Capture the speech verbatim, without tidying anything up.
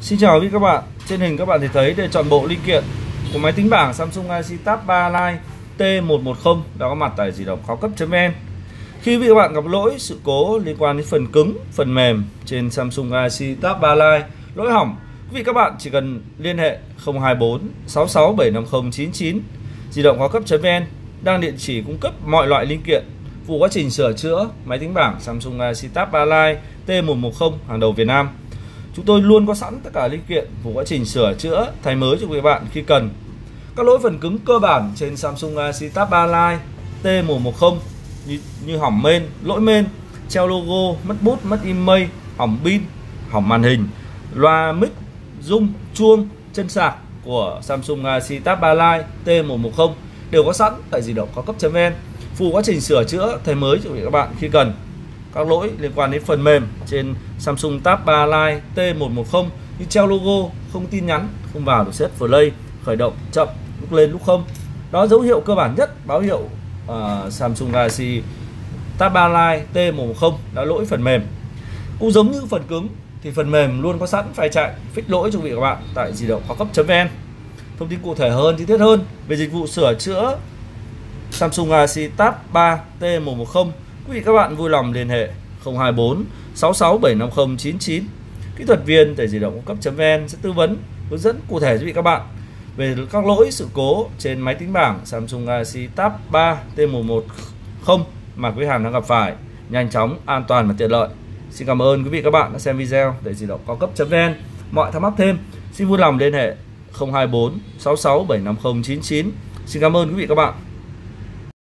Xin chào quý vị các bạn. Trên hình các bạn thể thấy đây chọn bộ linh kiện của máy tính bảng Samsung Galaxy Tab ba Lite T một một không đã có mặt tại di động cao cấp chấm vn. Khi quý vị các bạn gặp lỗi sự cố liên quan đến phần cứng, phần mềm trên Samsung Galaxy Tab ba Lite lỗi hỏng, quý vị các bạn chỉ cần liên hệ không hai bốn sáu sáu bảy năm không chín chín. Di động cao cấp chấm vn đang địa chỉ cung cấp mọi loại linh kiện vụ quá trình sửa chữa máy tính bảng Samsung Galaxy Tab ba Lite T một một không hàng đầu Việt Nam. Chúng tôi luôn có sẵn tất cả linh kiện phục quá trình sửa chữa, thay mới cho quý bạn khi cần. Các lỗi phần cứng cơ bản trên Samsung Galaxy Tab ba Lite T một một không như, như hỏng main, lỗi main, treo logo, mất bút, mất email, hỏng pin, hỏng màn hình, loa mic, rung, chuông, chân sạc của Samsung Galaxy Tab ba Lite T một một không đều có sẵn tại di động cao cấp chấm vn, phụ quá trình sửa chữa, thay mới cho quý các bạn khi cần. Các lỗi liên quan đến phần mềm trên Samsung Tab ba Lite T một một không như treo logo, không tin nhắn, không vào được set play, khởi động chậm, lúc lên lúc không. Đó dấu hiệu cơ bản nhất báo hiệu uh, Samsung Galaxy Tab ba Lite T một một không đã lỗi phần mềm. Cũng giống như phần cứng thì phần mềm luôn có sẵn file chạy fix lỗi cho quý vị các bạn tại di động cao cấp chấm vn. Thông tin cụ thể hơn, chi tiết hơn về dịch vụ sửa chữa Samsung Galaxy Tab ba T một một không, quý vị các bạn vui lòng liên hệ không hai bốn sáu sáu bảy năm không chín chín. Kỹ thuật viên tại di động cao cấp chấm vn sẽ tư vấn, hướng dẫn cụ thể cho quý vị các bạn về các lỗi sự cố trên máy tính bảng Samsung Galaxy Tab ba T một một không mà quý hàng đang gặp phải, nhanh chóng, an toàn và tiện lợi. Xin cảm ơn quý vị các bạn đã xem video tại di động cao cấp chấm vn. Mọi thắc mắc thêm xin vui lòng liên hệ không hai bốn sáu sáu bảy năm không chín chín. Xin cảm ơn quý vị các bạn.